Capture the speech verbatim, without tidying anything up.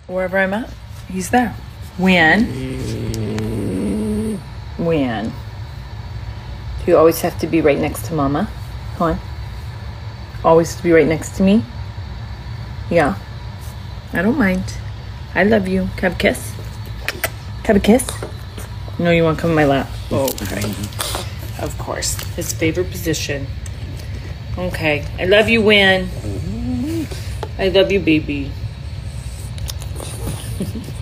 Wherever I'm at, he's there. When? When? Do you always have to be right next to Mama? Come on. Always to be right next to me? Yeah. I don't mind. I love you. Can I have a kiss? Can I have a kiss? No, you want to come in my lap? Oh, okay. Of course. His favorite position. Okay. I love you, Win. I love you, baby.